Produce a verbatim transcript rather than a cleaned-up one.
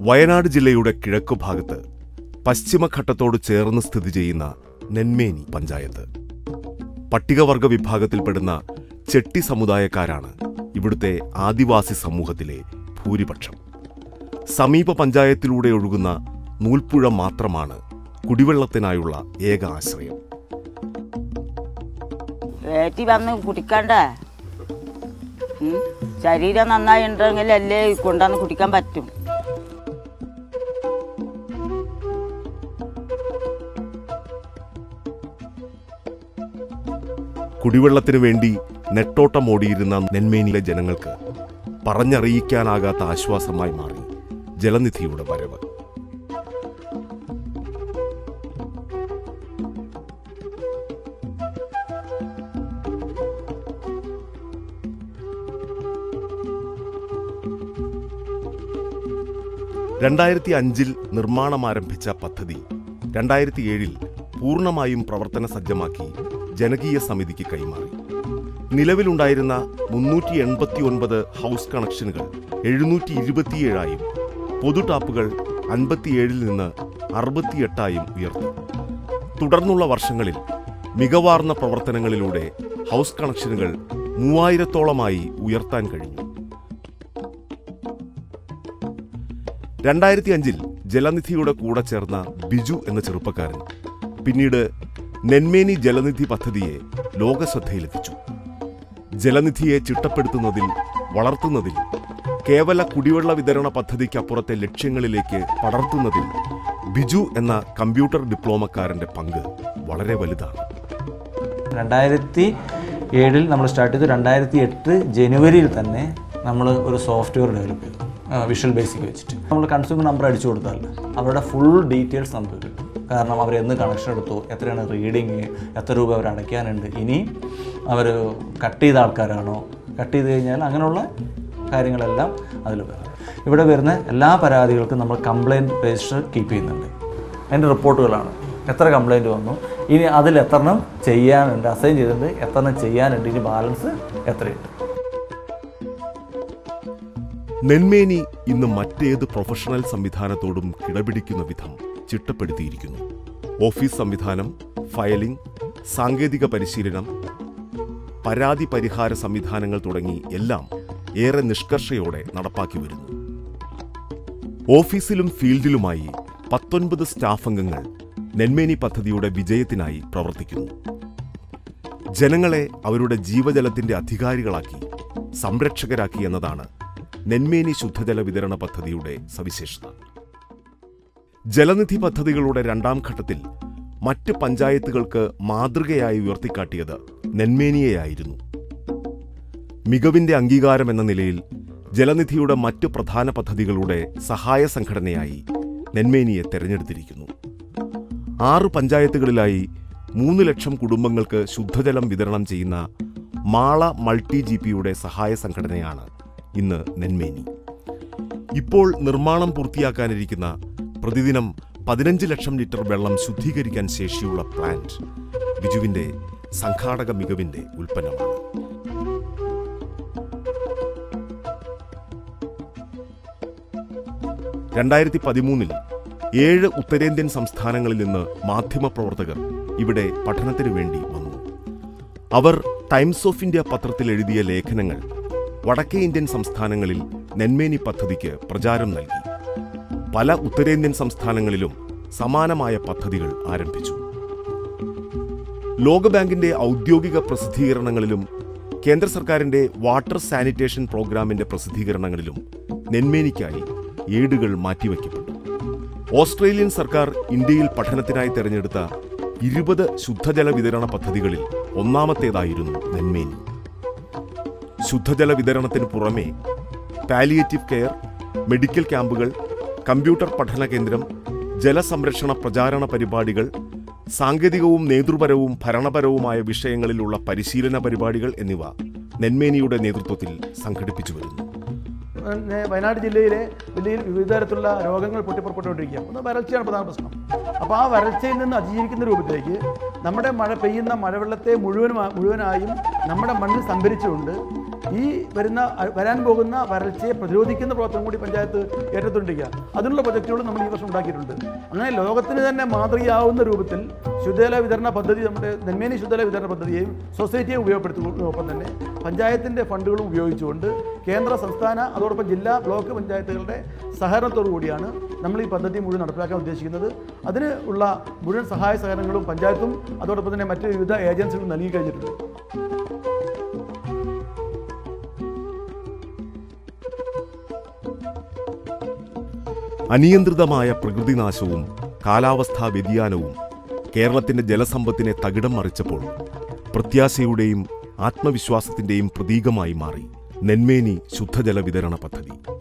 വയനാട് ജില്ലയുടെ കിഴക്കു ഭാഗത്ത് പശ്ചിമഘട്ടത്തോട് ചേർന്ന് സ്ഥിതി ചെയ്യുന്ന നെന്മേനി പഞ്ചായത്ത്. പട്ടികവർഗ വിഭാഗത്തിൽപ്പെടുന്ന ചെട്ടി സമുദായക്കാരാണ് ഇവിടുത്തെ ആദിവാസി സമൂഹത്തിലെ ഭൂരിപക്ഷം. സമീപ പഞ്ചായത്തിലൂടെ ഒഴുകുന്ന നൂൽപ്പുഴ മാത്രമാണ് കുടിവെള്ളത്തിനായുള്ള ഏക ആശ്രയം. ശരീരം നന്നായി ഉണ്ടെങ്കിൽ അല്ലേ കൊണ്ടുവന്ന് കുടിക്കാൻ പറ്റും. കുടിവെള്ളത്തിനു വേണ്ടി നെട്ടോട്ടമോടിയിരുന്ന നെന്മേനിയിലെ ജനങ്ങൾക്ക് പറഞ്ഞറിയിക്കാനാകാത്ത ആശ്വാസമായി മാറി ജലനിധിയുടെ വരവ്. രണ്ടായിരത്തി അഞ്ചിൽ നിർമ്മാണം ആരംഭിച്ച പദ്ധതി രണ്ടായിരത്തി ഏഴിൽ പൂർണ്ണമായും പ്രവർത്തന സജ്ജമാക്കി ജനകീയ സമിതിക്ക് കൈമാറി. നിലവിലുണ്ടായിരുന്ന മുന്നൂറ്റി എൺപത്തി ഒൻപത് ഹൗസ് കണക്ഷനുകൾ എഴുന്നൂറ്റി ഇരുപത്തിയേഴായും പൊതു ടാപ്പുകൾ അൻപത്തിയേഴിൽ നിന്ന് അറുപത്തിയെട്ടായും ഉയർത്തി. തുടർന്നുള്ള വർഷങ്ങളിൽ മികവാർന്ന പ്രവർത്തനങ്ങളിലൂടെ ഹൗസ് കണക്ഷനുകൾ മൂവായിരത്തോളമായി ഉയർത്താൻ കഴിഞ്ഞു. രണ്ടായിരത്തി അഞ്ചിൽ ജലനിധിയുടെ കൂടെ ചേർന്ന ബിജു എന്ന ചെറുപ്പക്കാരൻ പിന്നീട് നെന്മേനി ജലനിധി പദ്ധതിയെ ലോകശ്രദ്ധയിലെത്തിച്ചു. ജലനിധിയെ ചിട്ടപ്പെടുത്തുന്നതിൽ, വളർത്തുന്നതിൽ, കേവല കുടിവെള്ള വിതരണ പദ്ധതിക്കപ്പുറത്തെ ലക്ഷ്യങ്ങളിലേക്ക് പടർത്തുന്നതിൽ ബിജു എന്ന കമ്പ്യൂട്ടർ ഡിപ്ലോമക്കാരൻ്റെ പങ്ക് വളരെ വലുതാണ്. രണ്ടായിരത്തി ഏഴിൽ നമ്മൾ സ്റ്റാർട്ട് ചെയ്തു. രണ്ടായിരത്തി എട്ട് ജനുവരിയിൽ തന്നെ നമ്മൾ ഒരു സോഫ്റ്റ്വെയർ ഡെവലപ്പ് ചെയ്തു, വിഷ്വൽ ബേസിക് വെച്ചിട്ട്. നമ്മൾ കൺസ്യൂമർ നമ്പർ അടിച്ചു കൊടുത്താൽ അവരുടെ ഫുൾ ഡീറ്റെയിൽസ് നമുക്ക് കിട്ടും. കാരണം അവർ എന്ന് കണക്ഷൻ എടുത്തു, എത്രയാണ് റീഡിങ്, എത്ര രൂപ അവർ അടയ്ക്കാനുണ്ട്, ഇനി അവർ കട്ട് ചെയ്ത ആൾക്കാരാണോ, കട്ട് ചെയ്ത് കഴിഞ്ഞാൽ അങ്ങനെയുള്ള കാര്യങ്ങളെല്ലാം അതിൽ വരും. ഇവിടെ വരുന്ന എല്ലാ പരാതികൾക്കും നമ്മൾ കംപ്ലയിൻറ്റ് രജിസ്റ്റർ കീപ്പ് ചെയ്യുന്നുണ്ട്. അതിൻ്റെ റിപ്പോർട്ടുകളാണ് എത്ര കംപ്ലയിൻറ്റ് വന്നു, ഇനി അതിൽ എത്രണ്ണം ചെയ്യാനുണ്ട്, അസൈൻ ചെയ്തിട്ടുണ്ട്, എത്രണ്ണം ചെയ്യാനുണ്ട്, ഇനി ബാലൻസ് എത്രയുണ്ട്. നെന്മേനി ഇന്ന് മറ്റേത് പ്രൊഫഷണൽ സംവിധാനത്തോടും കിടപിടിക്കുന്ന വിധം ചിട്ടപ്പെടുത്തിയിരിക്കുന്നു. ഓഫീസ് സംവിധാനം, ഫയലിംഗ്, സാങ്കേതിക പരിശീലനം, പരാതി പരിഹാര സംവിധാനങ്ങൾ തുടങ്ങി എല്ലാം ഏറെ നിഷ്കർഷയോടെ നടപ്പാക്കി വരുന്നു. ഓഫീസിലും ഫീൽഡിലുമായി പത്തൊൻപത് സ്റ്റാഫ് അംഗങ്ങൾ നെന്മേനി പദ്ധതിയുടെ വിജയത്തിനായി പ്രവർത്തിക്കുന്നു. ജനങ്ങളെ അവരുടെ ജീവജലത്തിന്റെ അധികാരികളാക്കി, സംരക്ഷകരാക്കി എന്നതാണ് നെന്മേനി ശുദ്ധജല വിതരണ പദ്ധതിയുടെ സവിശേഷത. ജലനിധി പദ്ധതികളുടെ രണ്ടാം ഘട്ടത്തിൽ മറ്റ് പഞ്ചായത്തുകൾക്ക് മാതൃകയായി ഉയർത്തിക്കാട്ടിയത് നെന്മേനിയെയായിരുന്നു. മികവിന്റെ അംഗീകാരം എന്ന നിലയിൽ ജലനിധിയുടെ മറ്റു പ്രധാന പദ്ധതികളുടെ സഹായ സംഘടനയായി നെന്മേനിയെ തെരഞ്ഞെടുത്തിരിക്കുന്നു. ആറ് പഞ്ചായത്തുകളിലായി മൂന്ന് ലക്ഷം കുടുംബങ്ങൾക്ക് ശുദ്ധജലം വിതരണം ചെയ്യുന്ന മാള മൾട്ടി ജി പിയുടെ സഹായ സംഘടനയാണ് ഇന്ന് നെന്മേനി. ഇപ്പോൾ നിർമ്മാണം പൂർത്തിയാക്കാനിരിക്കുന്ന പ്രതിദിനം പതിനഞ്ച് ലക്ഷം ലിറ്റർ വെള്ളം ശുദ്ധീകരിക്കാൻ ശേഷിയുള്ള പ്ലാന്റ് ബിജുവിന്റെ സംഘാടക മികവിന്റെ ഉൽപ്പന്നമാണ്. രണ്ടായിരത്തി പതിമൂന്നിൽ ഏഴ് ഉത്തരേന്ത്യൻ സംസ്ഥാനങ്ങളിൽ നിന്ന് മാധ്യമപ്രവർത്തകർ ഇവിടെ പഠനത്തിനു വേണ്ടി വന്നു. അവർ ടൈംസ് ഓഫ് ഇന്ത്യ പത്രത്തിൽ എഴുതിയ ലേഖനങ്ങൾ വടക്കേ ഇന്ത്യൻ സംസ്ഥാനങ്ങളിൽ നെന്മേനി പദ്ധതിക്ക് പ്രചാരം നൽകി. പല ഉത്തരേന്ത്യൻ സംസ്ഥാനങ്ങളിലും സമാനമായ പദ്ധതികൾ ആരംഭിച്ചു. ലോകബാങ്കിന്റെ ഔദ്യോഗിക പ്രസിദ്ധീകരണങ്ങളിലും കേന്ദ്ര സർക്കാരിന്റെ വാട്ടർ സാനിറ്റേഷൻ പ്രോഗ്രാമിന്റെ പ്രസിദ്ധീകരണങ്ങളിലും നെന്മേനിക്കായി ഏടുകൾ മാറ്റിവെക്കപ്പെട്ടു. ഓസ്ട്രേലിയൻ സർക്കാർ ഇന്ത്യയിൽ പഠനത്തിനായി തെരഞ്ഞെടുത്ത ഇരുപത് ശുദ്ധജല വിതരണ പദ്ധതികളിൽ ഒന്നാമത്തേതായിരുന്നു നെന്മേനി. ശുദ്ധജല വിതരണത്തിന് പുറമെ പാലിയേറ്റീവ് കെയർ, മെഡിക്കൽ ക്യാമ്പുകൾ, കമ്പ്യൂട്ടർ പഠന കേന്ദ്രം, ജലസംരക്ഷണ പ്രചാരണ പരിപാടികൾ, സാങ്കേതികവും നേതൃപരവും ഭരണപരവുമായ വിഷയങ്ങളിലുള്ള പരിശീലന പരിപാടികൾ എന്നിവ നെന്മേനിയുടെ നേതൃത്വത്തിൽ സംഘടിപ്പിച്ചു വരുന്നു. വയനാട് ജില്ലയിലെ വലിയ വിവിധ തരത്തിലുള്ള രോഗങ്ങൾ പൊട്ടിപ്പുറപ്പെട്ടുകൊണ്ടിരിക്കുക. ഒന്ന് വരൾച്ചയാണ് പ്രധാന പ്രശ്നം. അപ്പോൾ ആ വരൾച്ചയിൽ നിന്ന് അതിജീവിക്കുന്ന രൂപത്തിലേക്ക് നമ്മുടെ മഴ പെയ്യുന്ന മഴവെള്ളത്തെ മുഴുവനും മുഴുവനായും നമ്മുടെ മണ്ണിൽ സംഭരിച്ചുകൊണ്ട് ഈ വരുന്ന വരാൻ പോകുന്ന വരൾച്ചയെ പ്രതിരോധിക്കുന്ന പ്രവർത്തനം കൂടി പഞ്ചായത്ത് ഏറ്റെടുത്തിരിക്കുക. അതിനുള്ള പ്രൊജക്റ്റുകൾ നമ്മൾ ഈ വർഷം ഉണ്ടാക്കിയിട്ടുണ്ട്. അങ്ങനെ ലോകത്തിന് തന്നെ മാതൃകയാവുന്ന രൂപത്തിൽ ശുദ്ധജല വിതരണ പദ്ധതി, നമ്മുടെ നെന്മേനി ശുദ്ധജല വിതരണ പദ്ധതിയെയും സൊസൈറ്റിയെ ഉപയോഗപ്പെടുത്തുന്നതോടൊപ്പം തന്നെ പഞ്ചായത്തിൻ്റെ ഫണ്ടുകളും ഉപയോഗിച്ചുകൊണ്ട് കേന്ദ്ര, സംസ്ഥാന, അതോടൊപ്പം ജില്ലാ, ബ്ലോക്ക് പഞ്ചായത്തുകളുടെ സഹകരണത്തോടു കൂടിയാണ് നമ്മൾ ഈ പദ്ധതി മുഴുവൻ നടപ്പിലാക്കാൻ ഉദ്ദേശിക്കുന്നത്. അതിന് ഉള്ള മുഴുവൻ സഹായ സഹകരണങ്ങളും പഞ്ചായത്തും അതോടൊപ്പം തന്നെ മറ്റ് വിവിധ ഏജൻസികളും നൽകി കഴിഞ്ഞിട്ടുണ്ട്. അനിയന്ത്രിതമായ പ്രകൃതിനാശവും കാലാവസ്ഥാ വ്യതിയാനവും കേരളത്തിന്റെ ജലസമ്പത്തിനെ തകിടം മറിച്ചപ്പോൾ പ്രത്യാശയുടെയും ആത്മവിശ്വാസത്തിന്റെയും പ്രതീകമായി മാറി നെന്മേനി ശുദ്ധജല വിതരണ പദ്ധതി.